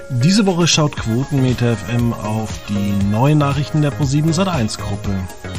Diese Woche schaut Quotenmeter FM auf die neuen Nachrichten der ProSieben Sat.1 Gruppe.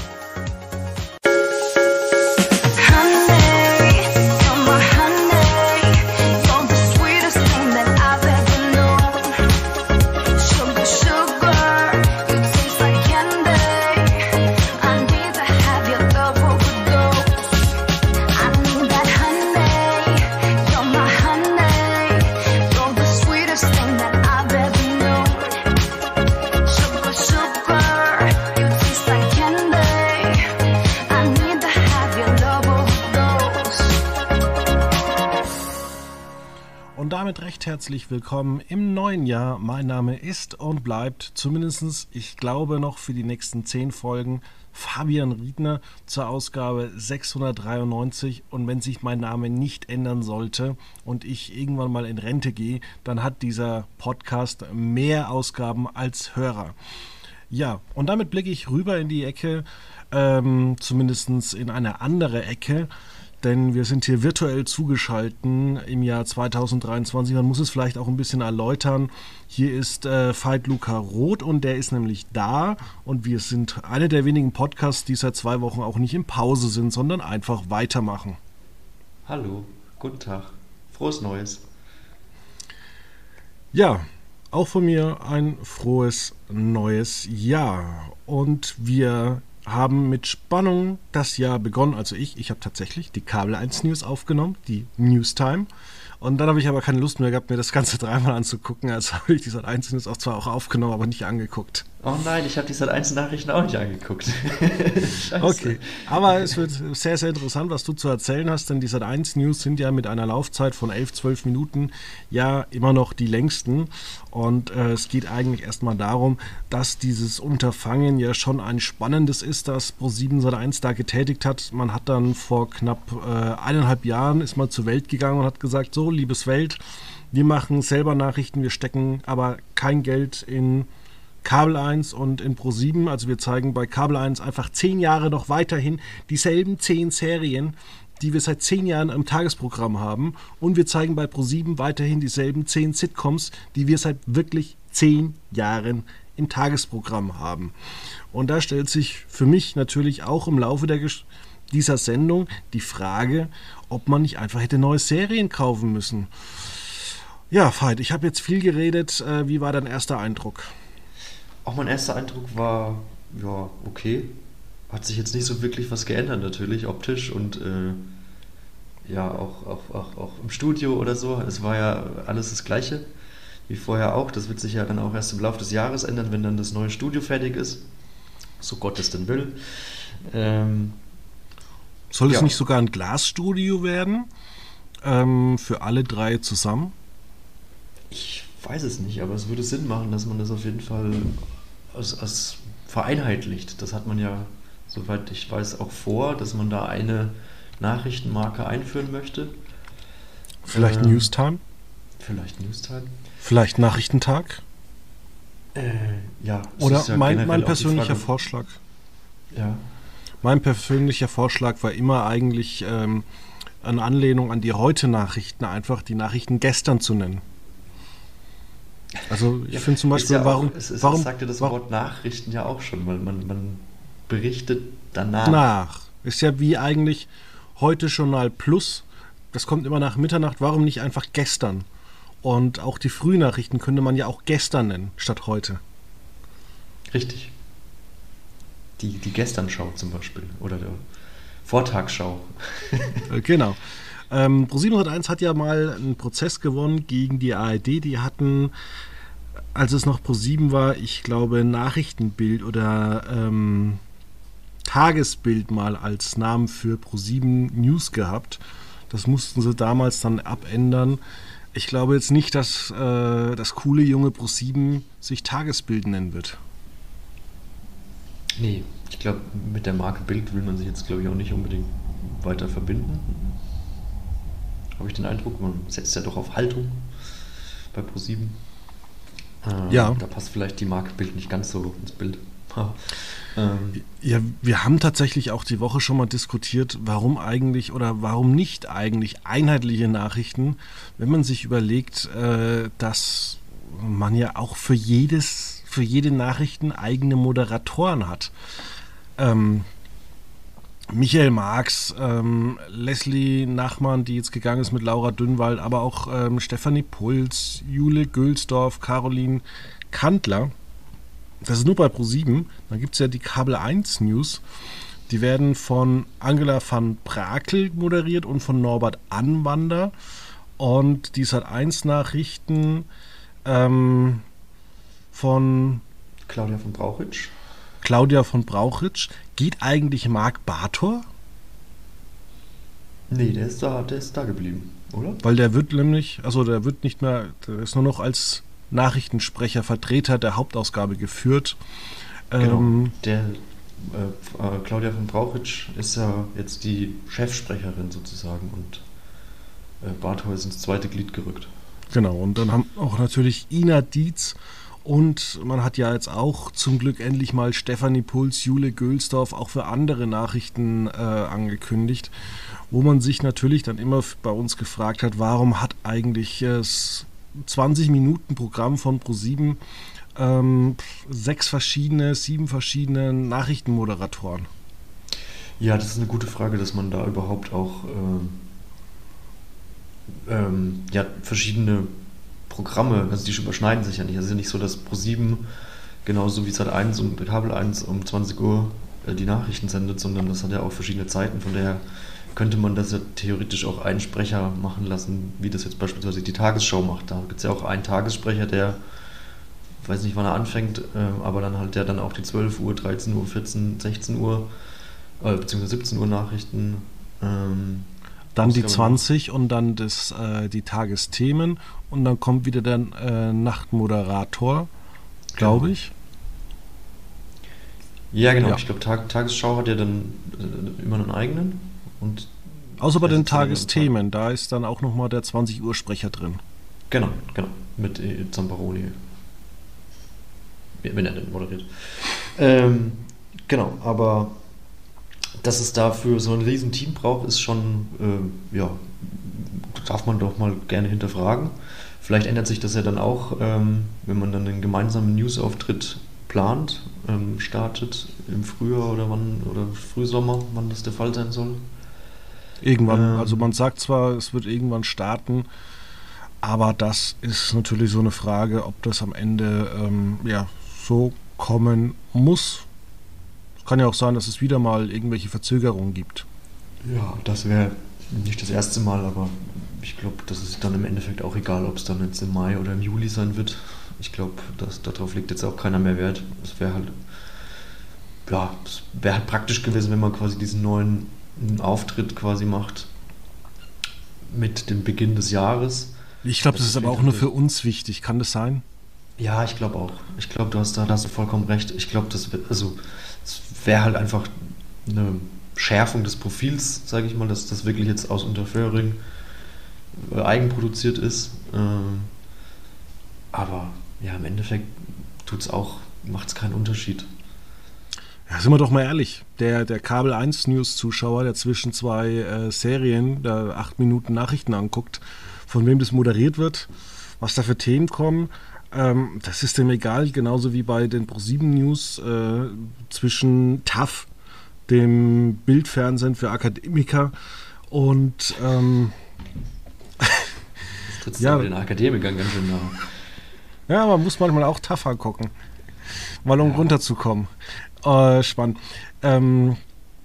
Recht herzlich willkommen im neuen Jahr. Mein Name ist und bleibt zumindest, ich glaube, noch für die nächsten 10 Folgen Fabian Riedner zur Ausgabe 693. Und wenn sich mein Name nicht ändern sollte und ich irgendwann mal in Rente gehe, dann hat dieser Podcast mehr Ausgaben als Hörer. Ja, und damit blicke ich rüber in die Ecke, zumindest in eine andere Ecke. Denn wir sind hier virtuell zugeschaltet im Jahr 2023. Man muss es vielleicht auch ein bisschen erläutern. Hier ist Veit Luca Roth und der ist nämlich da. Und wir sind einer der wenigen Podcasts, die seit 2 Wochen auch nicht in Pause sind, sondern einfach weitermachen. Hallo, guten Tag. Frohes Neues. Ja, auch von mir ein frohes neues Jahr. Und wir haben mit Spannung das Jahr begonnen, also ich habe tatsächlich die Kabel 1 News aufgenommen, die Newstime, und dann habe ich aber keine Lust mehr gehabt, mir das Ganze 3-mal anzugucken, also habe ich die Sat.1 News auch zwar auch aufgenommen, aber nicht angeguckt. Oh nein, ich habe die Sat.1 Nachrichten auch nicht angeguckt. Scheiße. Okay, aber es wird sehr, sehr interessant, was du zu erzählen hast, denn die Sat.1 News sind ja mit einer Laufzeit von 11-12 Minuten ja immer noch die längsten. Und es geht eigentlich erstmal darum, dass dieses Unterfangen ja schon ein spannendes ist, das ProSieben Sat.1 da getätigt hat. Man hat dann vor knapp 1,5 Jahren ist mal zur Welt gegangen und hat gesagt, so, liebes Welt, wir machen selber Nachrichten, wir stecken aber kein Geld in Kabel 1 und in ProSieben. Also wir zeigen bei Kabel 1 einfach 10 Jahre noch weiterhin dieselben 10 Serien, die wir seit 10 Jahren im Tagesprogramm haben. Und wir zeigen bei ProSieben weiterhin dieselben 10 Sitcoms, die wir seit wirklich 10 Jahren im Tagesprogramm haben. Und da stellt sich für mich natürlich auch im Laufe dieser Sendung die Frage, ob man nicht einfach hätte neue Serien kaufen müssen. Ja, Veit, ich habe jetzt viel geredet. Wie war dein erster Eindruck? Auch mein erster Eindruck war, ja, okay. Hat sich jetzt nicht so wirklich was geändert natürlich, optisch und ja, auch im Studio oder so. Es war ja alles das Gleiche, wie vorher auch. Das wird sich ja dann auch erst im Laufe des Jahres ändern, wenn dann das neue Studio fertig ist. So Gott es denn will. Soll es nicht sogar ein Glasstudio werden? Für alle 3 zusammen? Ich weiß es nicht, aber es würde Sinn machen, dass man das auf jeden Fall als vereinheitlicht. Das hat man ja, soweit ich weiß, auch vor, dass man da eine Nachrichtenmarke einführen möchte. Vielleicht Newstime? Vielleicht Newstime. Vielleicht Nachrichtentag? Ja. Oder ja mein persönlicher Vorschlag. Ja. Mein persönlicher Vorschlag war immer eigentlich eine Anlehnung an die Heute-Nachrichten, einfach die Nachrichten gestern zu nennen. Also ich finde zum Beispiel, warum sagt ja das Wort Nachrichten ja auch schon, weil man berichtet danach. Ist ja wie eigentlich Heute Journal Plus, das kommt immer nach Mitternacht, warum nicht einfach gestern? Und auch die Frühnachrichten könnte man ja auch gestern nennen, statt heute. Richtig. Die Gesternschau zum Beispiel oder der Vortagsschau. Genau. ProSieben Sat.1 hat ja mal einen Prozess gewonnen gegen die ARD. Die hatten, als es noch ProSieben war, ich glaube Nachrichtenbild oder Tagesbild mal als Namen für ProSieben News gehabt. Das mussten sie damals dann abändern. Ich glaube jetzt nicht, dass das coole junge ProSieben sich Tagesbild nennen wird. Nee, ich glaube, mit der Marke Bild will man sich jetzt, glaube ich, auch nicht unbedingt weiter verbinden. Habe ich den Eindruck, man setzt ja doch auf Haltung bei ProSieben. Ja. Da passt vielleicht die Marke Bild nicht ganz so ins Bild. Ja, wir haben tatsächlich auch die Woche schon mal diskutiert, warum eigentlich oder warum nicht eigentlich einheitliche Nachrichten, wenn man sich überlegt, dass man ja auch für jede Nachrichten eigene Moderatoren hat. Michael Marx, Leslie Nachmann, die jetzt gegangen ist mit Laura Dünnwald, aber auch Stefanie Puls, Jule Gülsdorf, Caroline Kandler. Das ist nur bei ProSieben. Dann gibt es ja die Kabel 1 News. Die werden von Angela van Brakel moderiert und von Norbert Anwander. Und die Sat.1 Nachrichten von Claudia von Brauchitsch. Geht eigentlich Marc Bartor? Nee, der ist da geblieben, oder? Weil der wird nicht mehr, der ist nur noch als Nachrichtensprecher, Vertreter der Hauptausgabe geführt. Genau, Claudia von Brauchitsch ist ja jetzt die Chefsprecherin sozusagen und Bartor ist ins zweite Glied gerückt. Genau, und dann haben auch natürlich Ina Dietz. Und man hat ja jetzt auch zum Glück endlich mal Stefanie Puls, Jule Gülsdorf auch für andere Nachrichten angekündigt, wo man sich natürlich dann immer bei uns gefragt hat, warum hat eigentlich das 20-Minuten-Programm von ProSieben 7 verschiedene Nachrichtenmoderatoren? Ja, das ist eine gute Frage, dass man da überhaupt auch verschiedene Programme, also die überschneiden sich ja nicht. Es ist ja nicht so, dass ProSieben genauso wie Sat.1 und Kabel 1 um 20 Uhr die Nachrichten sendet, sondern das hat ja auch verschiedene Zeiten. Von daher könnte man das ja theoretisch auch einen Sprecher machen lassen, wie das jetzt beispielsweise die Tagesschau macht. Da gibt es ja auch einen Tagessprecher, der, weiß nicht wann er anfängt, aber dann halt der dann auch die 12 Uhr, 13 Uhr, 14, 16 Uhr beziehungsweise 17 Uhr Nachrichten dann die 20 und dann die Tagesthemen und dann kommt wieder der Nachtmoderator, glaube ich. Ja, genau. Ja. Ich glaube, Tagesschau hat ja dann immer einen eigenen. Und außer bei den Tagesthemen, da ist dann auch nochmal der 20 Uhr Sprecher drin. Genau. Mit Zamparoni. Wenn er denn moderiert. Genau, aber dass es dafür so ein riesen Team braucht, ist schon, darf man doch mal gerne hinterfragen. Vielleicht ändert sich das ja dann auch, wenn man dann einen gemeinsamen News-Auftritt plant, startet im Frühjahr oder Frühsommer, wann das der Fall sein soll. Irgendwann, also man sagt zwar, es wird irgendwann starten, aber das ist natürlich so eine Frage, ob das am Ende so kommen muss. Kann ja auch sein, dass es wieder mal irgendwelche Verzögerungen gibt. Ja, das wäre nicht das erste Mal, aber ich glaube, das ist dann im Endeffekt auch egal, ob es dann jetzt im Mai oder im Juli sein wird. Ich glaube, darauf legt jetzt auch keiner mehr Wert. Es wäre halt praktisch gewesen, wenn man quasi diesen neuen Auftritt quasi macht mit dem Beginn des Jahres. Ich glaube, das ist aber auch nur für uns wichtig. Kann das sein? Ja, ich glaube auch. Ich glaube, da hast du vollkommen recht. Ich glaube, es wäre halt einfach eine Schärfung des Profils, sage ich mal, dass das wirklich jetzt aus Unterföhring eigenproduziert ist. Aber ja, im Endeffekt macht es keinen Unterschied. Ja, sind wir doch mal ehrlich, der Kabel 1 News Zuschauer, der zwischen zwei Serien, der 8 Minuten Nachrichten anguckt, von wem das moderiert wird, was da für Themen kommen, das ist dem egal, genauso wie bei den ProSieben News zwischen TAF, dem Bildfernsehen für Akademiker, und das trittst du den Akademikern ganz schön nah. Ja, man muss manchmal auch TAF angucken, mal um runterzukommen. Spannend. Die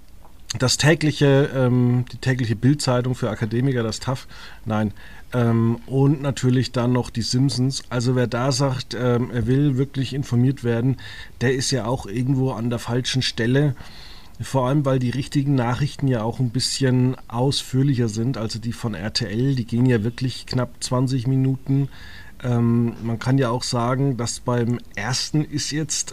tägliche Bildzeitung für Akademiker, das TAF, nein. Und natürlich dann noch die Simpsons. Also wer da sagt, er will wirklich informiert werden, der ist ja auch irgendwo an der falschen Stelle. Vor allem, weil die richtigen Nachrichten ja auch ein bisschen ausführlicher sind. Also die von RTL, die gehen ja wirklich knapp 20 Minuten. Man kann ja auch sagen, dass beim ersten ist jetzt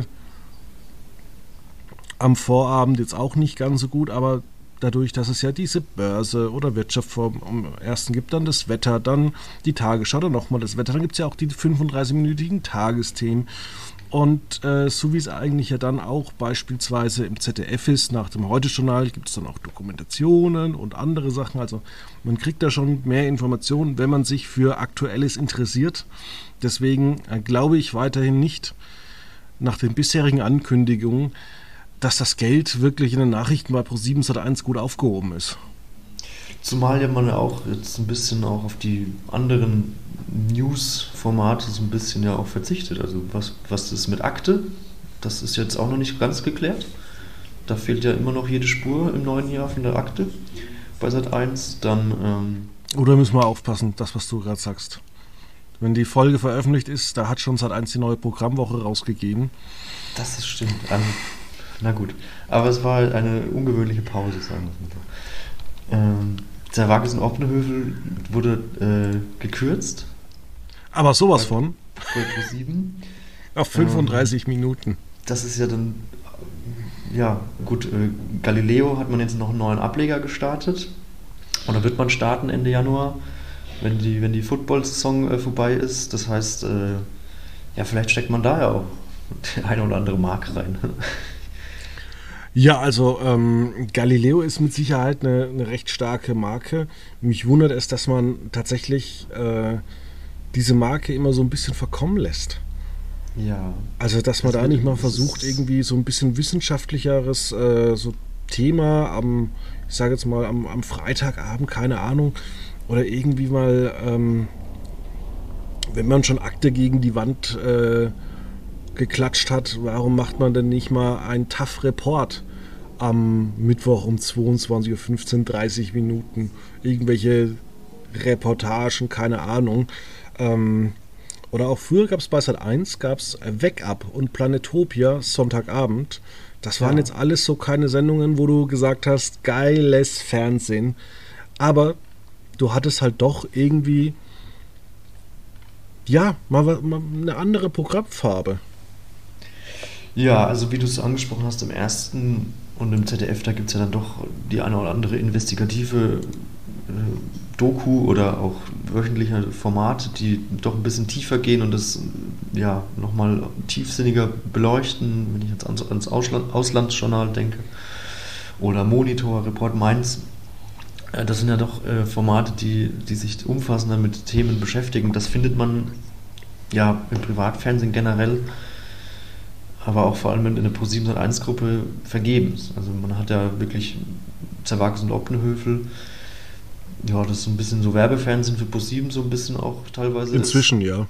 am Vorabend jetzt auch nicht ganz so gut, aber dadurch, dass es ja diese Börse oder Wirtschaft am ersten gibt, dann das Wetter, dann die Tagesschau, dann nochmal das Wetter, dann gibt es ja auch die 35-minütigen Tagesthemen Und so wie es eigentlich ja dann auch beispielsweise im ZDF ist, nach dem Heute-Journal gibt es dann auch Dokumentationen und andere Sachen. Also man kriegt da schon mehr Informationen, wenn man sich für Aktuelles interessiert. Deswegen glaube ich weiterhin nicht, nach den bisherigen Ankündigungen, dass das Geld wirklich in den Nachrichten bei Pro7 Sat.1 gut aufgehoben ist. Zumal ja man auch jetzt ein bisschen auch auf die anderen News-Formate so ein bisschen ja auch verzichtet. Also was ist mit Akte? Das ist jetzt auch noch nicht ganz geklärt. Da fehlt ja immer noch jede Spur im neuen Jahr von der Akte bei Sat.1. Dann Oder müssen wir aufpassen, das was du gerade sagst. Wenn die Folge veröffentlicht ist, da hat schon Sat.1 die neue Programmwoche rausgegeben. das ist stimmt. Na gut. Aber es war halt eine ungewöhnliche Pause, sagen wir mal so. Der Wages in Oppenhövel wurde gekürzt. Aber sowas von. Bei Pro7. Auf 35 Minuten. Das ist ja dann, ja gut, Galileo hat man jetzt noch einen neuen Ableger gestartet. Oder wird man starten Ende Januar, wenn die Football-Saison vorbei ist. Das heißt, ja, vielleicht steckt man da ja auch die eine oder andere Mark rein. Ja, also Galileo ist mit Sicherheit eine recht starke Marke. Mich wundert es, dass man tatsächlich diese Marke immer so ein bisschen verkommen lässt. Ja. Also, dass man da nicht mal versucht, irgendwie so ein bisschen wissenschaftlicheres so Thema ich sage jetzt mal, am Freitagabend, keine Ahnung, oder irgendwie mal, wenn man schon Akte gegen die Wand geklatscht hat, warum macht man denn nicht mal einen TAF-Report am Mittwoch um 22.15 Uhr, 30 Minuten, irgendwelche Reportagen, keine Ahnung. Oder auch früher gab es bei Sat.1 Wake Up und Planetopia Sonntagabend. Das waren jetzt alles so keine Sendungen, wo du gesagt hast, geiles Fernsehen. Aber du hattest halt doch irgendwie, ja, mal eine andere Programmfarbe. Ja, also wie du es angesprochen hast, im ersten und im ZDF, da gibt es ja dann doch die eine oder andere investigative Doku oder auch wöchentliche Formate, die doch ein bisschen tiefer gehen und das ja nochmal tiefsinniger beleuchten, wenn ich jetzt ans Auslandsjournal denke oder Monitor, Report Mainz. Das sind ja doch Formate, die sich umfassender mit Themen beschäftigen. Das findet man ja im Privatfernsehen generell, aber auch vor allem in der Pro7 Sat.1-Gruppe vergebens. Also man hat ja wirklich Zerwakis und Oppenhövel. Ja, das ist so ein bisschen so Werbefernsehen für Pro7 so ein bisschen auch teilweise. Inzwischen, ja.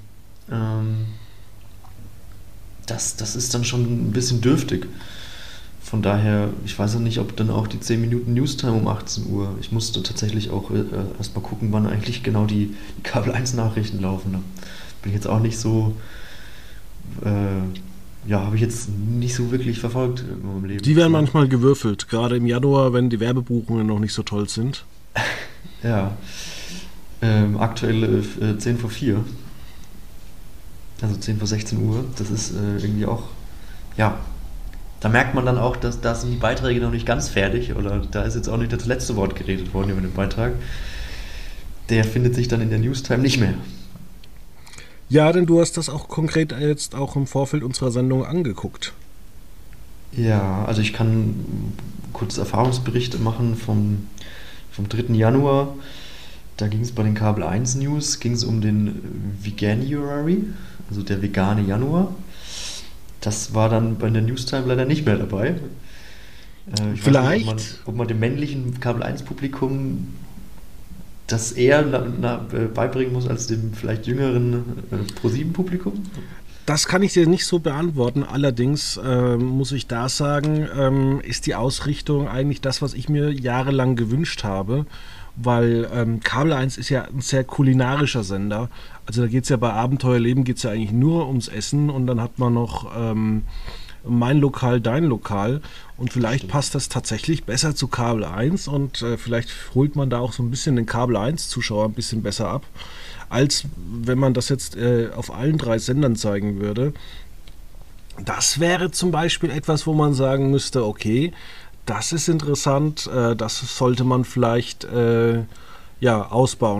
Das ist dann schon ein bisschen dürftig. Von daher, ich weiß ja nicht, ob dann auch die 10 Minuten Newstime um 18 Uhr, ich musste tatsächlich auch erstmal gucken, wann eigentlich genau die Kabel 1 Nachrichten laufen. Da bin ich jetzt auch nicht so, habe ich jetzt nicht so wirklich verfolgt in meinem Leben. Die werden manchmal gewürfelt, gerade im Januar, wenn die Werbebuchungen noch nicht so toll sind. Ja, aktuell 10 vor 4, also 10 vor 16 Uhr, das ist irgendwie auch, ja, da merkt man dann auch, dass da sind die Beiträge noch nicht ganz fertig oder da ist jetzt auch nicht das letzte Wort geredet worden über den Beitrag. Der findet sich dann in der Newstime nicht mehr. Ja, denn du hast das auch konkret jetzt auch im Vorfeld unserer Sendung angeguckt. Ja, also ich kann kurz Erfahrungsberichte machen vom 3. Januar. Da ging es bei den Kabel 1 News, ging es um den Veganuary, also der vegane Januar. Das war dann bei der Newstime leider nicht mehr dabei. Ich Vielleicht. weiß nicht, ob man dem männlichen Kabel 1 Publikum das eher beibringen muss als dem vielleicht jüngeren Pro7 Publikum. Das kann ich dir nicht so beantworten. Allerdings muss ich da sagen, ist die Ausrichtung eigentlich das, was ich mir jahrelang gewünscht habe. Weil Kabel 1 ist ja ein sehr kulinarischer Sender. Also da geht es ja bei Abenteuerleben geht's ja eigentlich nur ums Essen und dann hat man noch mein Lokal, dein Lokal und vielleicht passt das tatsächlich besser zu Kabel 1 und vielleicht holt man da auch so ein bisschen den Kabel 1 Zuschauer ein bisschen besser ab, als wenn man das jetzt auf allen 3 Sendern zeigen würde. Das wäre zum Beispiel etwas, wo man sagen müsste, okay, das ist interessant, das sollte man vielleicht ausbauen.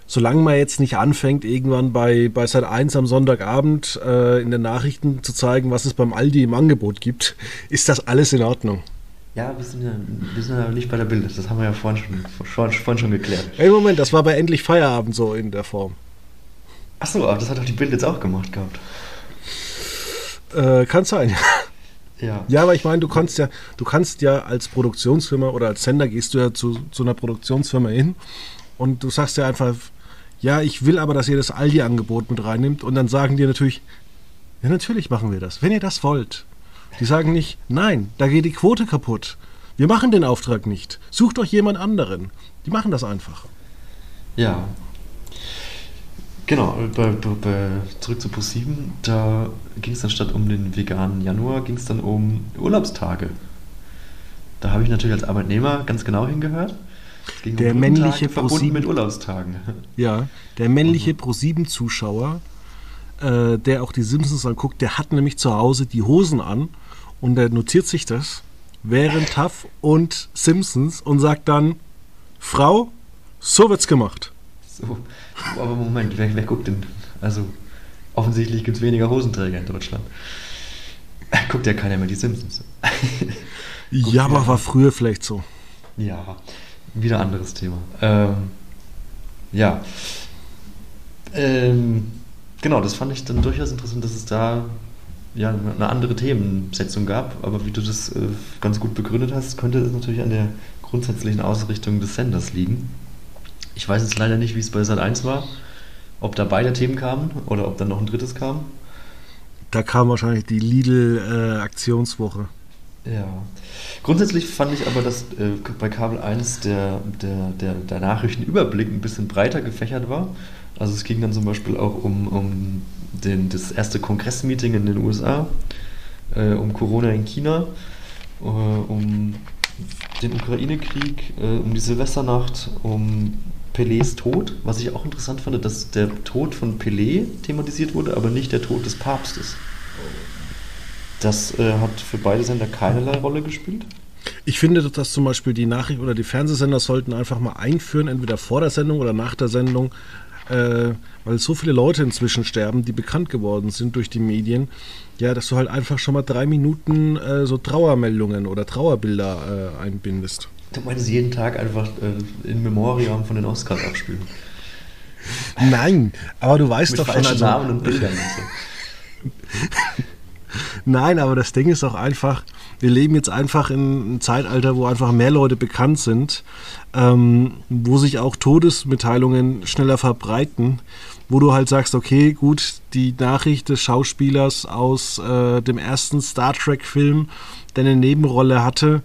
solange man jetzt nicht anfängt, irgendwann bei Sat.1 am Sonntagabend in den Nachrichten zu zeigen, was es beim Aldi im Angebot gibt, ist das alles in Ordnung. Ja, wir sind ja nicht bei der Bild. Das haben wir ja vorhin schon geklärt. Hey, Moment, das war bei Endlich Feierabend so in der Form. Achso, aber das hat doch die Bild jetzt auch gemacht gehabt. Kann sein, Ja. Ja, aber ich meine, du kannst ja als Produktionsfirma oder als Sender gehst du ja zu einer Produktionsfirma hin und du sagst ja einfach, ja, ich will aber, dass ihr das Aldi-Angebot mit reinnimmt und dann sagen die natürlich, ja, natürlich machen wir das, wenn ihr das wollt. Die sagen nicht, nein, da geht die Quote kaputt. Wir machen den Auftrag nicht. Sucht euch jemand anderen. Die machen das einfach. Ja. Genau, zurück zu Pro7, da ging es dann statt um den veganen Januar, ging es dann um Urlaubstage. Da habe ich natürlich als Arbeitnehmer ganz genau hingehört. Es ging Der um männliche Brückentage verbunden Pro7 mit Urlaubstagen. Ja, der männliche Pro7-Zuschauer, der auch die Simpsons anguckt, der hat nämlich zu Hause die Hosen an und der notiert sich das während TAF und Simpsons und sagt dann, Frau, so wird's gemacht. So, aber Moment, wer guckt denn? Also, offensichtlich gibt es weniger Hosenträger in Deutschland. Guckt ja keiner mehr die Simpsons. Ja, aber war früher vielleicht so. Ja, wieder anderes Thema. Ja. Genau, das fand ich dann durchaus interessant, dass es da ja eine andere Themensetzung gab. Aber wie du das ganz gut begründet hast, könnte es natürlich an der grundsätzlichen Ausrichtung des Senders liegen. Ich weiß jetzt leider nicht, wie es bei Sat.1 war, ob da beide Themen kamen oder ob dann noch ein drittes kam. Da kam wahrscheinlich die Lidl-Aktionswoche. Ja. Grundsätzlich fand ich aber, dass bei Kabel 1 der Nachrichtenüberblick ein bisschen breiter gefächert war. Also es ging dann zum Beispiel auch um das erste Kongressmeeting in den USA, um Corona in China, um den Ukraine-Krieg, um die Silvesternacht, um Pelés Tod, was ich auch interessant fand, dass der Tod von Pelé thematisiert wurde, aber nicht der Tod des Papstes. Das hat für beide Sender keinerlei Rolle gespielt. Ich finde, dass zum Beispiel die Nachricht- oder die Fernsehsender sollten einfach mal einführen, entweder vor der Sendung oder nach der Sendung, weil so viele Leute inzwischen sterben, die bekannt geworden sind durch die Medien, ja, dass du halt einfach schon mal 3 Minuten so Trauermeldungen oder Trauerbilder einbindest. Du meinst jeden Tag einfach in Memoriam von den Oscars abspielen? Nein, aber du weißt Mit doch schon, falschen also, Namen und Bildern und so. Nein, aber das Ding ist doch einfach, wir leben jetzt einfach in einem Zeitalter, wo einfach mehr Leute bekannt sind, wo sich auch Todesmitteilungen schneller verbreiten, wo du halt sagst, okay, gut, die Nachricht des Schauspielers aus dem ersten Star Trek-Film, der eine Nebenrolle hatte,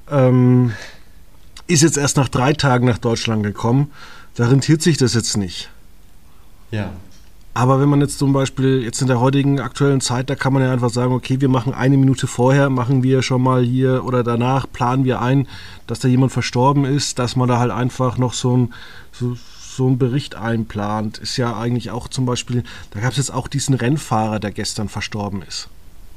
ist jetzt erst nach 3 Tagen nach Deutschland gekommen. Da rentiert sich das jetzt nicht. Ja. Aber wenn man jetzt zum Beispiel jetzt in der heutigen aktuellen Zeit, da kann man ja einfach sagen, okay, wir machen 1 Minute vorher, machen wir schon mal hier oder danach, planen wir ein, dass da jemand verstorben ist, dass man da halt einfach noch so ein Bericht einplant. Ist ja eigentlich auch zum Beispiel, da gab es jetzt auch diesen Rennfahrer, der gestern verstorben ist.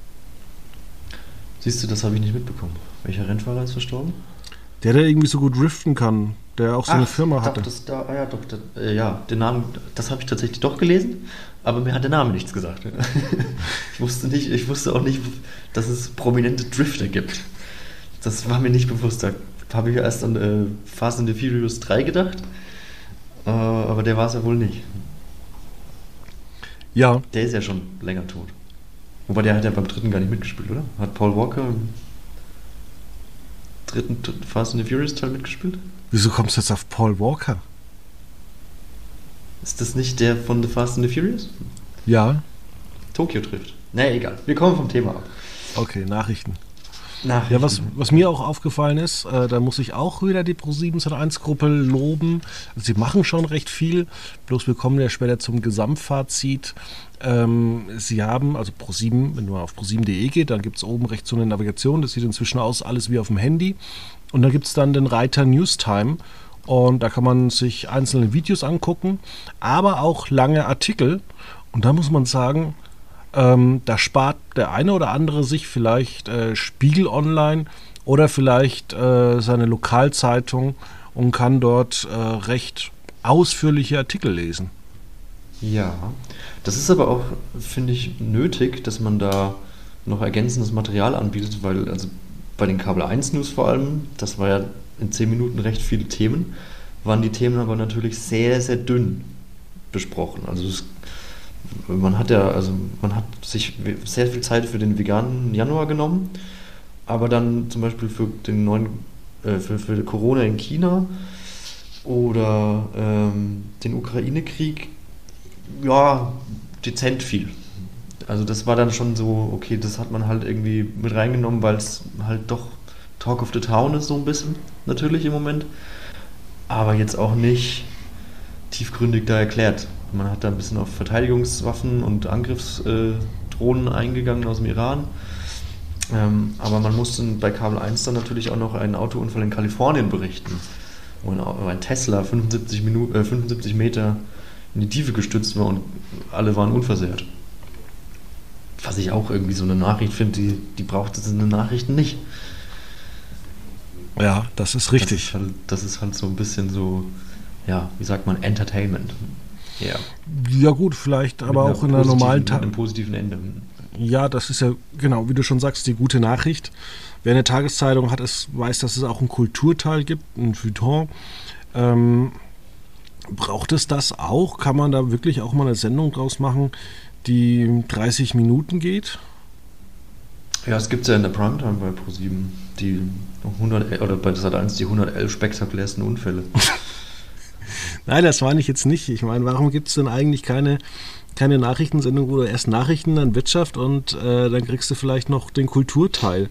Siehst du, das habe ich nicht mitbekommen. Welcher Rennfahrer ist verstorben? Der irgendwie so gut driften kann, der auch so eine Firma hatte. Den Namen, das habe ich tatsächlich doch gelesen, aber mir hat der Name nichts gesagt. Ich wusste auch nicht, dass es prominente Drifter gibt. Das war mir nicht bewusst. Da habe ich erst an Fast and the Furious 3 gedacht, aber der war es ja wohl nicht. Ja. Der ist ja schon länger tot. Wobei der hat ja beim 3. gar nicht mitgespielt, oder? Hat Paul Walker im 3. Fast and the Furious Teil mitgespielt? Wieso kommst du jetzt auf Paul Walker? Ist das nicht der von The Fast and the Furious? Ja. Tokio trifft. Naja, egal. Wir kommen vom Thema ab. Okay, Nachrichten. Ja, was mir auch aufgefallen ist, da muss ich auch wieder die Pro7 Sat.1-Gruppe loben. Also sie machen schon recht viel, bloß wir kommen ja später zum Gesamtfazit. Sie haben, also Pro7, wenn man auf pro7.de geht, dann gibt es oben rechts so eine Navigation, das sieht inzwischen aus, alles wie auf dem Handy. Und da gibt es dann den Reiter Newstime und da kann man sich einzelne Videos angucken, aber auch lange Artikel. Und da muss man sagen, da spart der eine oder andere sich vielleicht Spiegel Online oder vielleicht seine Lokalzeitung und kann dort recht ausführliche Artikel lesen. Ja, das ist aber auch, finde ich, nötig, dass man da noch ergänzendes Material anbietet, weil also bei den Kabel 1 News vor allem, das war ja in 10 Minuten recht viele Themen, waren die Themen aber natürlich sehr, sehr dünn besprochen. Man hat sich sehr viel Zeit für den veganen Januar genommen, aber dann zum Beispiel für für Corona in China oder den Ukraine-Krieg, ja, dezent viel. Also das war dann schon so, okay, das hat man halt irgendwie mit reingenommen, weil es halt doch Talk of the Town ist, so ein bisschen, natürlich im Moment. Aber jetzt auch nicht tiefgründig da erklärt. Man hat da ein bisschen auf Verteidigungswaffen und Angriffsdrohnen eingegangen aus dem Iran. Aber man musste bei Kabel 1 dann natürlich auch noch einen Autounfall in Kalifornien berichten, wo ein Tesla 75 Meter in die Tiefe gestürzt war und alle waren unversehrt. Was ich auch irgendwie so eine Nachricht finde, die braucht es in den Nachrichten nicht. Ja, das ist richtig. Das ist halt so ein bisschen so, ja, wie sagt man, Entertainment. Ja. Ja gut, vielleicht aber auch in einer normalen Mit einem positiven Ende. Ja, das ist ja, genau, wie du schon sagst, die gute Nachricht. Wer eine Tageszeitung hat, weiß, dass es auch einen Kulturteil gibt, ein Feuilleton. Braucht es das auch? Kann man da wirklich auch mal eine Sendung draus machen, die 30 Minuten geht? Ja, es gibt ja in der Primetime bei ProSieben die 100, oder bei Sat.1 die 111 spektakulärsten Unfälle. Nein, das meine ich jetzt nicht. Ich meine, warum gibt es denn eigentlich keine Nachrichtensendung, wo du erst Nachrichten, dann Wirtschaft und dann kriegst du vielleicht noch den Kulturteil?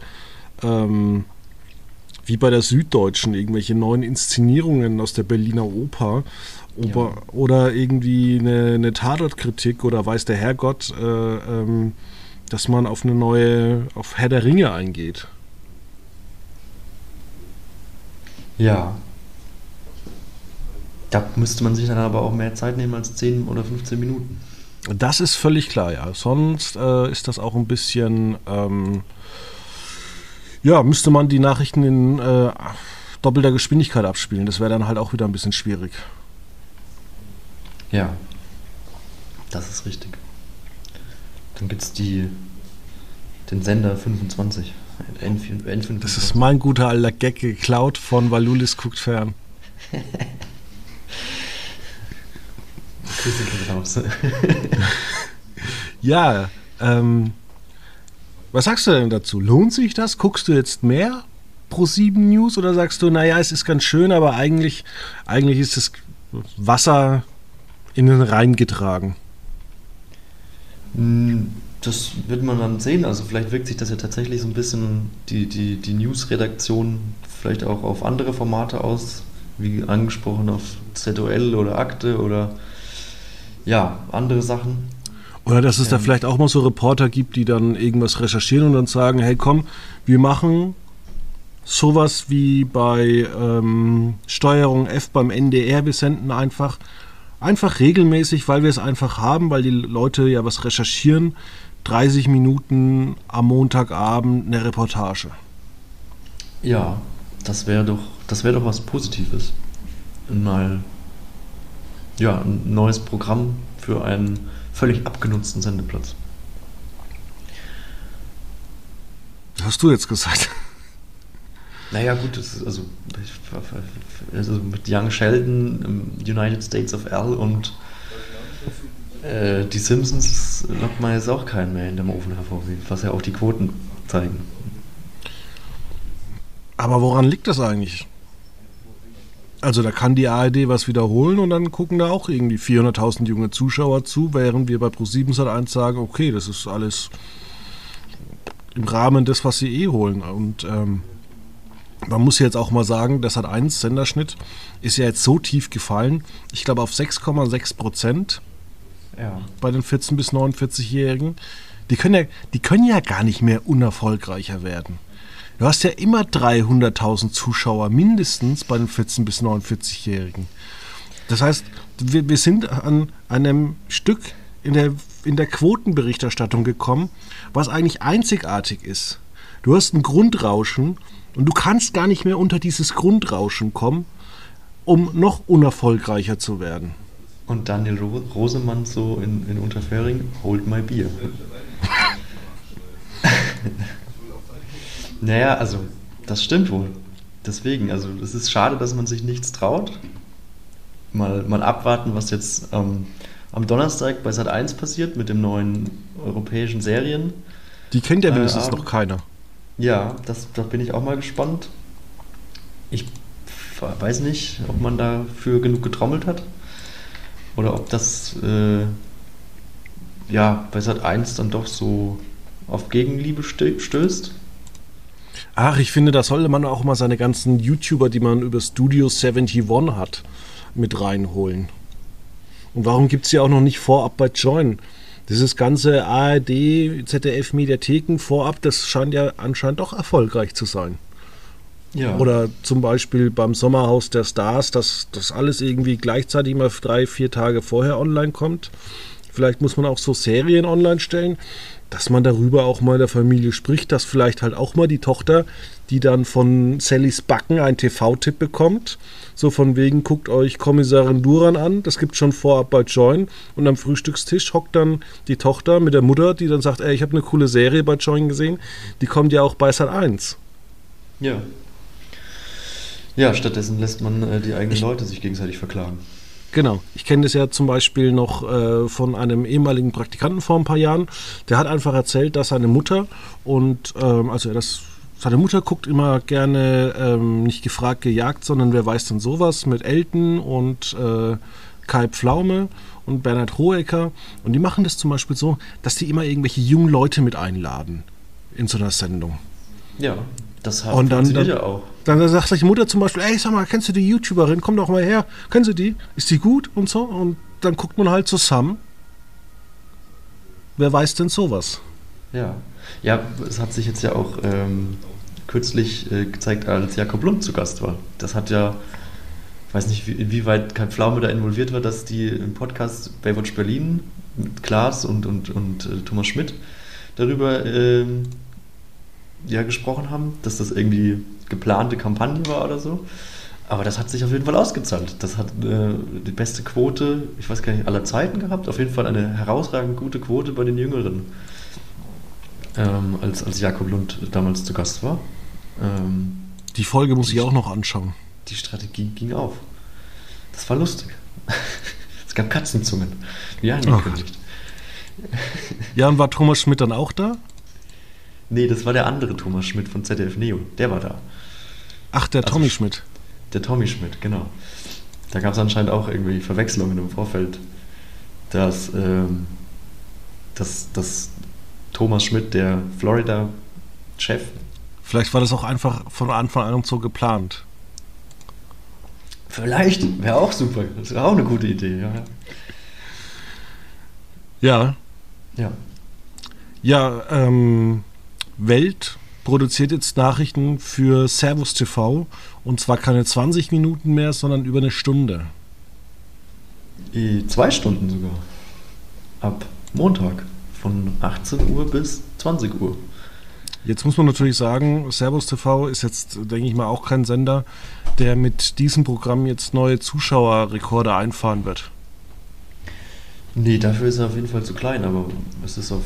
Wie bei der Süddeutschen, irgendwelche neuen Inszenierungen aus der Berliner Oper oder irgendwie eine Tatortkritik oder weiß der Herrgott, dass man auf Herr der Ringe eingeht. Ja. Da müsste man sich dann aber auch mehr Zeit nehmen als 10 oder 15 Minuten. Das ist völlig klar, ja. Sonst ist das auch ein bisschen, müsste man die Nachrichten in doppelter Geschwindigkeit abspielen. Das wäre dann halt auch wieder ein bisschen schwierig. Ja, das ist richtig. Dann gibt es den Sender 25. N25. Das ist mein guter alter Gag geklaut von Valulis guckt fern. Ja, was sagst du denn dazu? Lohnt sich das? Guckst du jetzt mehr ProSieben News oder sagst du, naja, es ist ganz schön, aber eigentlich ist das Wasser in den Rhein getragen? Das wird man dann sehen. Also vielleicht wirkt sich das ja tatsächlich so ein bisschen die News-Redaktion vielleicht auch auf andere Formate aus, wie angesprochen auf ZOL oder Akte oder ja, andere Sachen. Oder dass es da vielleicht auch mal so Reporter gibt, die dann irgendwas recherchieren und dann sagen, hey komm, wir machen sowas wie bei Steuerung F beim NDR, wir senden einfach regelmäßig, weil wir es einfach haben, weil die Leute ja was recherchieren, 30 Minuten am Montagabend eine Reportage. Ja, das wäre doch was Positives. Mal ein neues Programm für einen völlig abgenutzten Sendeplatz. Was hast du jetzt gesagt? Naja gut, das ist also mit Young Sheldon, United States of L und die Simpsons lockt man jetzt auch keinen mehr in dem Ofen hervor, was ja auch die Quoten zeigen. Aber woran liegt das eigentlich? Also da kann die ARD was wiederholen und dann gucken da auch irgendwie 400.000 junge Zuschauer zu, während wir bei ProSieben Sat.1 sagen, okay, das ist alles im Rahmen des, was sie holen. Und man muss jetzt auch mal sagen, der Sat.1 Senderschnitt ist ja jetzt so tief gefallen, ich glaube auf 6,6% bei den 14- bis 49-Jährigen. Die können ja gar nicht mehr unerfolgreicher werden. Du hast ja immer 300.000 Zuschauer mindestens bei den 14- bis 49-Jährigen. Das heißt, wir sind an einem Stück in der Quotenberichterstattung gekommen, was eigentlich einzigartig ist. Du hast ein Grundrauschen und du kannst gar nicht mehr unter dieses Grundrauschen kommen, um noch unerfolgreicher zu werden. Und Daniel Rosemann so in Unterföhring, hold my beer. Naja, also, das stimmt wohl. Deswegen, also, es ist schade, dass man sich nichts traut. Mal abwarten, was jetzt am Donnerstag bei Sat.1 passiert mit den neuen europäischen Serien. Die kennt ja wenigstens noch keiner. Ja, da bin ich auch mal gespannt. Ich weiß nicht, ob man dafür genug getrommelt hat. Oder ob das bei Sat.1 dann doch so auf Gegenliebe stößt. Ach, ich finde, da sollte man auch mal seine ganzen YouTuber, die man über Studio 71 hat, mit reinholen. Und warum gibt es ja auch noch nicht vorab bei Join? Dieses ganze ARD, ZDF Mediatheken vorab, das scheint ja anscheinend doch erfolgreich zu sein. Ja. Oder zum Beispiel beim Sommerhaus der Stars, dass das alles irgendwie gleichzeitig mal 3-4 Tage vorher online kommt. Vielleicht muss man auch so Serien online stellen, dass man darüber auch mal in der Familie spricht, dass vielleicht halt auch mal die Tochter, die dann von Sallys Backen einen TV-Tipp bekommt, so von wegen, guckt euch Kommissarin Duran an, das gibt schon vorab bei Join, und am Frühstückstisch hockt dann die Tochter mit der Mutter, die dann sagt, ey, ich habe eine coole Serie bei Join gesehen, die kommt ja auch bei Sat.1. Ja. Ja, stattdessen lässt man die eigenen Leute sich gegenseitig verklagen. Genau. Ich kenne das ja zum Beispiel noch von einem ehemaligen Praktikanten vor ein paar Jahren. Der hat einfach erzählt, dass seine Mutter seine Mutter guckt immer gerne nicht gefragt, gejagt, sondern wer weiß denn sowas mit Elton und Kai Pflaume und Bernhard Hohecker. Und die machen das zum Beispiel so, dass die immer irgendwelche jungen Leute mit einladen in so einer Sendung. Ja, das funktioniert ja auch. Dann sagt die Mutter zum Beispiel, ey, sag mal, kennst du die YouTuberin? Komm doch mal her. Kennst du die? Ist die gut? Und so. Und dann guckt man halt zusammen. Wer weiß denn sowas? Ja. Ja, es hat sich jetzt ja auch kürzlich gezeigt, als Jakob Lund zu Gast war. Das hat ja, ich weiß nicht, inwieweit Kai Pflaume da involviert war, dass die im Podcast Baywatch Berlin mit Klaas und Thomas Schmidt darüber gesprochen haben, dass das irgendwie geplante Kampagne war oder so. Aber das hat sich auf jeden Fall ausgezahlt. Das hat die beste Quote, ich weiß gar nicht, aller Zeiten gehabt. Auf jeden Fall eine herausragend gute Quote bei den Jüngeren. Als Jakob Lund damals zu Gast war. Die Folge muss ich auch noch anschauen. Die Strategie ging auf. Das war lustig. Es gab Katzenzungen, wie angekündigt. Ja, und war Thomas Schmidt dann auch da? Nee, das war der andere Thomas Schmidt von ZDF Neo. Der war da. Ach, der Tommy Schmidt. Der Tommy Schmidt, genau. Da gab es anscheinend auch irgendwie Verwechslungen im Vorfeld, dass Thomas Schmidt, der Florida-Chef. Vielleicht war das auch einfach von Anfang an so geplant. Vielleicht, wäre auch super. Das wäre auch eine gute Idee, ja. Ja. Ja. Ja, Welt produziert jetzt Nachrichten für Servus TV, und zwar keine 20 Minuten mehr, sondern über eine Stunde. 2 Stunden sogar. Ab Montag von 18 Uhr bis 20 Uhr. Jetzt muss man natürlich sagen, Servus TV ist jetzt, denke ich mal, auch kein Sender, der mit diesem Programm jetzt neue Zuschauerrekorde einfahren wird. Nee, dafür ist er auf jeden Fall zu klein, aber es ist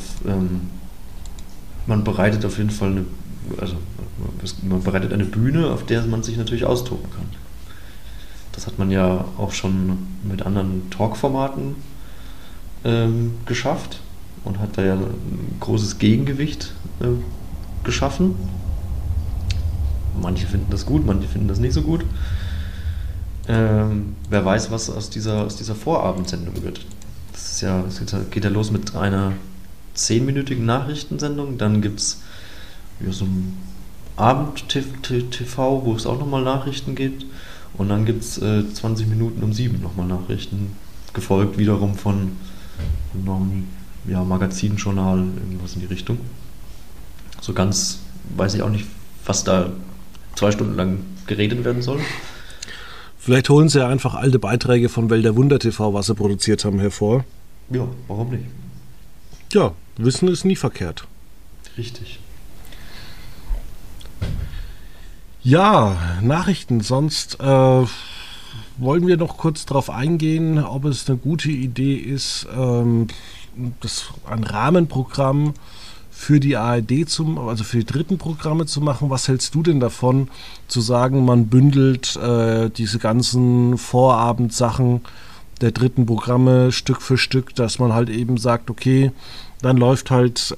man bereitet auf jeden Fall man bereitet eine Bühne, auf der man sich natürlich austoben kann. Das hat man ja auch schon mit anderen Talkformaten geschafft und hat da ja ein großes Gegengewicht geschaffen. Manche finden das gut, manche finden das nicht so gut. Wer weiß, was aus dieser Vorabendsendung wird. Das geht ja los mit einer 10-minütigen Nachrichtensendung, dann gibt es so ein Abend-TV, wo es auch nochmal Nachrichten gibt, und dann gibt es 20 Minuten um 7 nochmal Nachrichten, gefolgt wiederum von einem Magazinjournal, irgendwas in die Richtung. So ganz weiß ich auch nicht, was da 2 Stunden lang geredet werden soll. Vielleicht holen sie ja einfach alte Beiträge von Welt der Wunder TV, was sie produziert haben, hervor. Ja, warum nicht? Ja, Wissen ist nie verkehrt. Richtig. Ja, Nachrichten. Sonst wollen wir noch kurz darauf eingehen, ob es eine gute Idee ist, ein Rahmenprogramm für die ARD, also für die dritten Programme zu machen. Was hältst du denn davon, zu sagen, man bündelt diese ganzen Vorabendsachen der dritten Programme Stück für Stück, dass man halt eben sagt, okay, dann läuft halt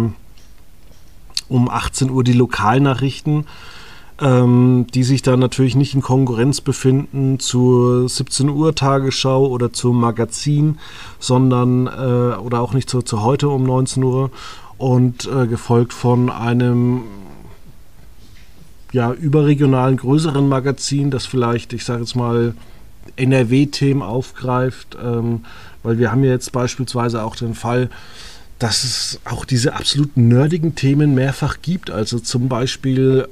um 18 Uhr die Lokalnachrichten, die sich dann natürlich nicht in Konkurrenz befinden zur 17 Uhr Tagesschau oder zum Magazin, sondern oder auch nicht zu heute um 19 Uhr und gefolgt von einem überregionalen, größeren Magazin, das vielleicht, ich sage jetzt mal, NRW-Themen aufgreift, weil wir haben ja jetzt beispielsweise auch den Fall, dass es auch diese absolut nerdigen Themen mehrfach gibt. Also zum Beispiel,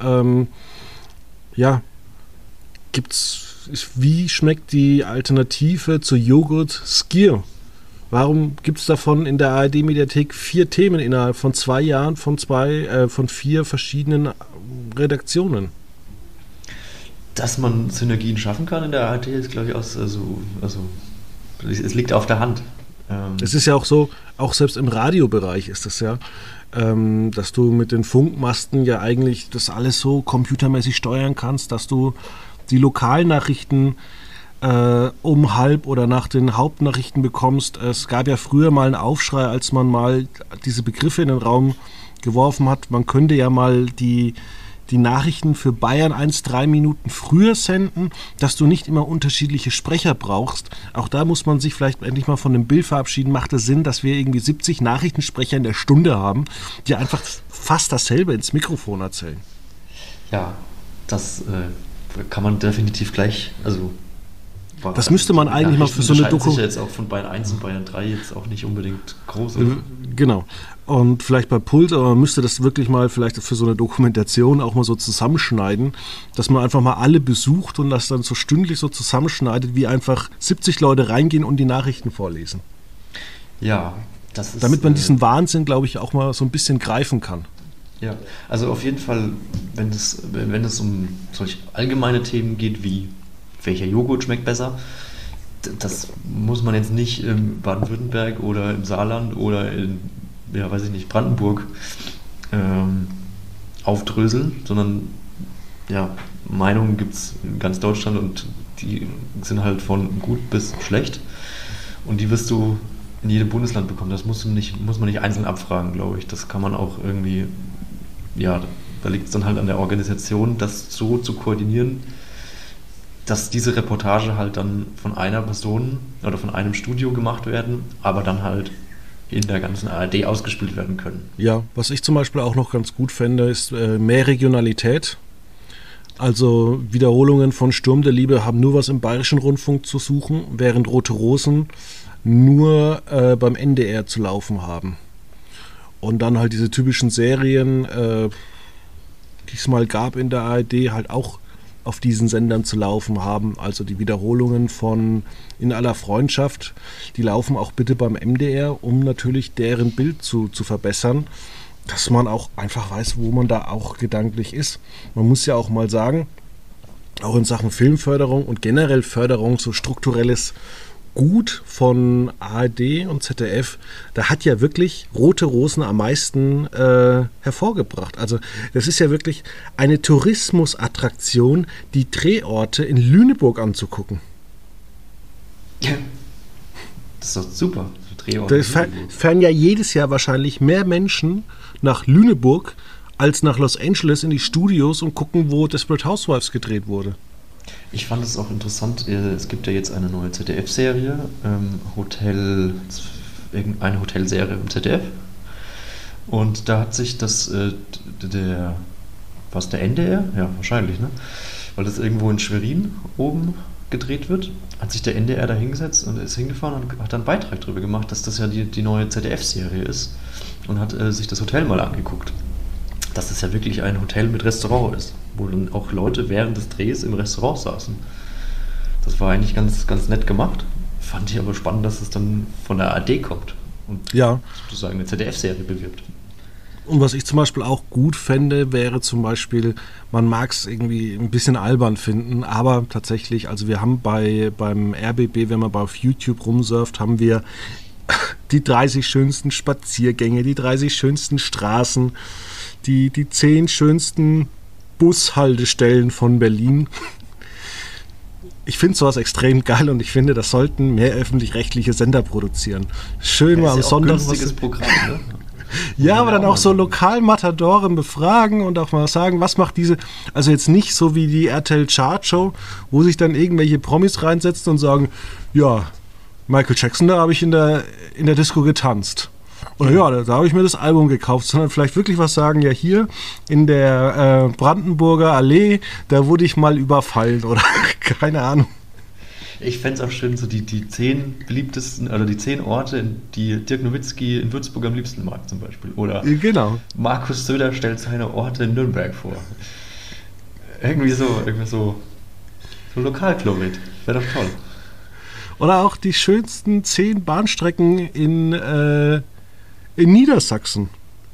wie schmeckt die Alternative zu Joghurt Skyr? Warum gibt es davon in der ARD-Mediathek 4 Themen innerhalb von 2 Jahren von 4 verschiedenen Redaktionen? Dass man Synergien schaffen kann in der ARD, ist, glaube ich, es liegt auf der Hand. Es ist ja auch so, auch selbst im Radiobereich ist das ja, dass du mit den Funkmasten ja eigentlich das alles so computermäßig steuern kannst, dass du die Lokalnachrichten um 12:30 oder nach den Hauptnachrichten bekommst. Es gab ja früher mal einen Aufschrei, als man mal diese Begriffe in den Raum geworfen hat. Man könnte ja mal die Nachrichten für Bayern 3 Minuten früher senden, dass du nicht immer unterschiedliche Sprecher brauchst. Auch da muss man sich vielleicht endlich mal von dem Bild verabschieden. Macht es Sinn, dass wir irgendwie 70 Nachrichtensprecher in der Stunde haben, die einfach fast dasselbe ins Mikrofon erzählen? Ja, das kann man definitiv gleich, das müsste man eigentlich mal für so eine Doku... sich ja jetzt auch von Bayern 1 und Bayern 3 jetzt auch nicht unbedingt groß. Oder? Genau. Und vielleicht bei Puls, aber man müsste das wirklich mal vielleicht für so eine Dokumentation auch mal so zusammenschneiden, dass man einfach mal alle besucht und das dann so stündlich so zusammenschneidet, wie einfach 70 Leute reingehen und die Nachrichten vorlesen. Ja, das ist... Damit man diesen Wahnsinn, glaube ich, auch mal so ein bisschen greifen kann. Ja, also auf jeden Fall, wenn es um solch allgemeine Themen geht wie welcher Joghurt schmeckt besser, das muss man jetzt nicht in Baden-Württemberg oder im Saarland oder in, Brandenburg aufdröseln, sondern Meinungen gibt es in ganz Deutschland und die sind halt von gut bis schlecht und die wirst du in jedem Bundesland bekommen. Das muss man nicht einzeln abfragen, glaube ich. Das kann man auch irgendwie, da liegt es dann halt an der Organisation, das so zu koordinieren, dass diese Reportage halt dann von einer Person oder von einem Studio gemacht werden, aber dann halt in der ganzen ARD ausgespielt werden können. Ja, was ich zum Beispiel auch noch ganz gut fände, ist mehr Regionalität. Also Wiederholungen von Sturm der Liebe haben nur was im Bayerischen Rundfunk zu suchen, während Rote Rosen nur beim NDR zu laufen haben. Und dann halt diese typischen Serien, die es mal gab in der ARD, halt auch auf diesen Sendern zu laufen haben. Also die Wiederholungen von In aller Freundschaft, die laufen auch bitte beim MDR, um natürlich deren Bild zu verbessern, dass man auch einfach weiß, wo man da auch gedanklich ist. Man muss ja auch mal sagen, auch in Sachen Filmförderung und generell Förderung, so strukturelles Gut von ARD und ZDF, da hat ja wirklich Rote Rosen am meisten hervorgebracht. Also das ist ja wirklich eine Tourismusattraktion, die Drehorte in Lüneburg anzugucken. Ja, das ist doch super. Da fahren ja jedes Jahr wahrscheinlich mehr Menschen nach Lüneburg als nach Los Angeles in die Studios und gucken, wo Desperate Housewives gedreht wurde. Ich fand es auch interessant, es gibt ja jetzt eine neue ZDF-Serie, eine Hotelserie im ZDF. Und da hat sich der NDR? Ja, wahrscheinlich, ne? Weil das irgendwo in Schwerin oben gedreht wird, hat sich der NDR da hingesetzt und ist hingefahren und hat dann einen Beitrag darüber gemacht, dass das ja die neue ZDF-Serie ist und hat sich das Hotel mal angeguckt. Dass das ja wirklich ein Hotel mit Restaurant ist, wo dann auch Leute während des Drehs im Restaurant saßen. Das war eigentlich ganz, ganz nett gemacht. Fand ich aber spannend, dass es dann von der ARD kommt und sozusagen eine ZDF-Serie bewirbt. Und was ich zum Beispiel auch gut fände, wäre zum Beispiel, man mag es irgendwie ein bisschen albern finden, aber tatsächlich, also wir haben beim RBB, wenn man auf YouTube rumsurft, haben wir die 30 schönsten Spaziergänge, die 30 schönsten Straßen, die 10 schönsten Bushaltestellen von Berlin. Ich finde sowas extrem geil und ich finde, das sollten mehr öffentlich-rechtliche Sender produzieren. Schön mal am Sonntag. Ein günstiges Programm, ne? Ja, aber dann auch so Lokalmatadoren befragen und auch mal sagen, was macht diese, also jetzt nicht so wie die RTL Chartshow, wo sich dann irgendwelche Promis reinsetzen und sagen, ja, Michael Jackson, da habe ich in der Disco getanzt. Oder ja, da habe ich mir das Album gekauft, sondern vielleicht wirklich was sagen, ja hier in der Brandenburger Allee, da wurde ich mal überfallen oder keine Ahnung. Ich fände es auch schön, so die 10 beliebtesten, oder die 10 Orte, die Dirk Nowitzki in Würzburg am liebsten mag zum Beispiel. Oder genau. Markus Söder stellt seine Orte in Nürnberg vor. Irgendwie so Lokalchlorid. Wäre doch toll. Oder auch die schönsten 10 Bahnstrecken in Niedersachsen.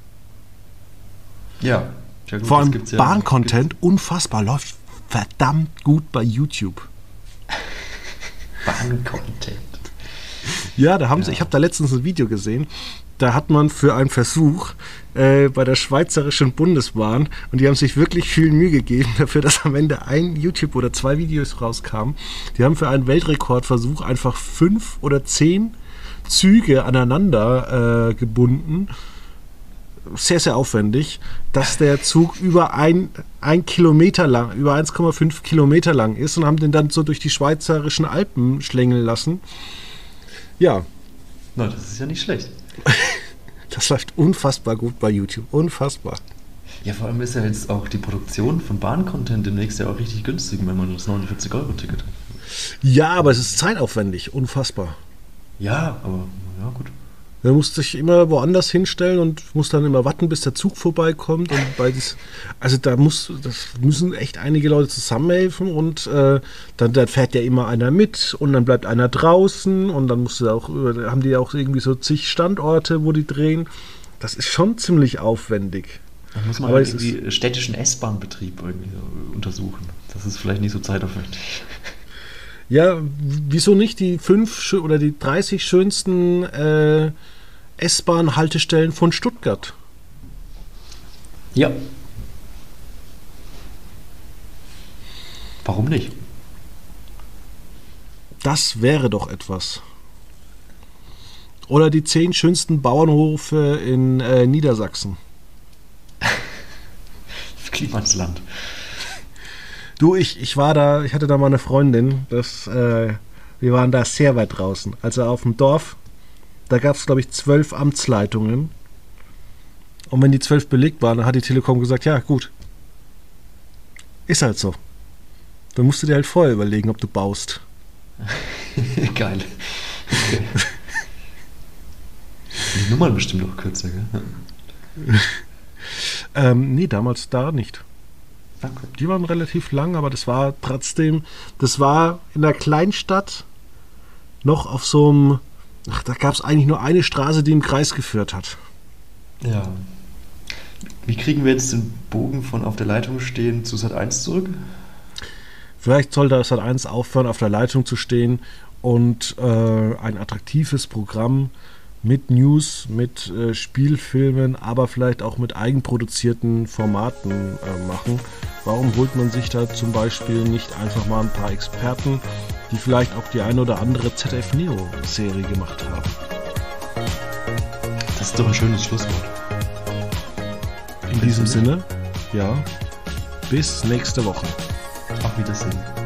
Ja. Gut, vor allem Bahncontent, unfassbar, läuft verdammt gut bei YouTube. Bahncontent. Ja, ich habe da letztens ein Video gesehen, da hat man für einen Versuch bei der Schweizerischen Bundesbahn, und die haben sich wirklich viel Mühe gegeben dafür, dass am Ende ein YouTube oder 2 Videos rauskamen. Die haben für einen Weltrekordversuch einfach 5 oder 10 Züge aneinander gebunden. Sehr, sehr aufwendig, dass der Zug über ein Kilometer lang, über 1,5 Kilometer lang ist, und haben den dann so durch die schweizerischen Alpen schlängeln lassen. Ja. Na, das ist ja nicht schlecht. Das läuft unfassbar gut bei YouTube. Unfassbar. Ja, vor allem ist ja jetzt auch die Produktion von Bahncontent demnächst ja auch richtig günstig, wenn man das 49-Euro-Ticket hat. Ja, aber es ist zeitaufwendig. Unfassbar. Ja, aber ja, gut. Du musst dich immer woanders hinstellen und musst dann immer warten, bis der Zug vorbeikommt. Und also das müssen echt einige Leute zusammenhelfen, und dann fährt ja immer einer mit und dann bleibt einer draußen, und dann haben die auch irgendwie so zig Standorte, wo die drehen. Das ist schon ziemlich aufwendig. Da muss man irgendwie städtischen S-Bahn-Betrieb irgendwie untersuchen. Das ist vielleicht nicht so zeitaufwendig. Ja, wieso nicht die 5 oder die 30 schönsten S-Bahn-Haltestellen von Stuttgart? Ja. Warum nicht? Das wäre doch etwas. Oder die 10 schönsten Bauernhöfe in Niedersachsen. Klimansland. Du, ich war da, ich hatte da mal eine Freundin, wir waren da sehr weit draußen. Also auf dem Dorf, da gab es, glaube ich, 12 Amtsleitungen. Und wenn die 12 belegt waren, dann hat die Telekom gesagt, ja gut, ist halt so. Dann musst du dir halt vorher überlegen, ob du baust. Geil. Okay. Die Nummern bestimmt noch kürzer, gell? Nee, damals da nicht. Okay. Die waren relativ lang, aber das war in der Kleinstadt noch auf so einem, da gab es eigentlich nur eine Straße, die im Kreis geführt hat. Ja. Wie kriegen wir jetzt den Bogen von auf der Leitung stehen zu Sat.1 zurück? Vielleicht sollte Sat.1 aufhören, auf der Leitung zu stehen und ein attraktives Programm mit News, mit Spielfilmen, aber vielleicht auch mit eigenproduzierten Formaten machen. Warum holt man sich da zum Beispiel nicht einfach mal ein paar Experten, die vielleicht auch die eine oder andere ZDF-Neo-Serie gemacht haben? Das ist doch ein schönes Schlusswort. In diesem Sinne, ja, bis nächste Woche. Auf Wiedersehen.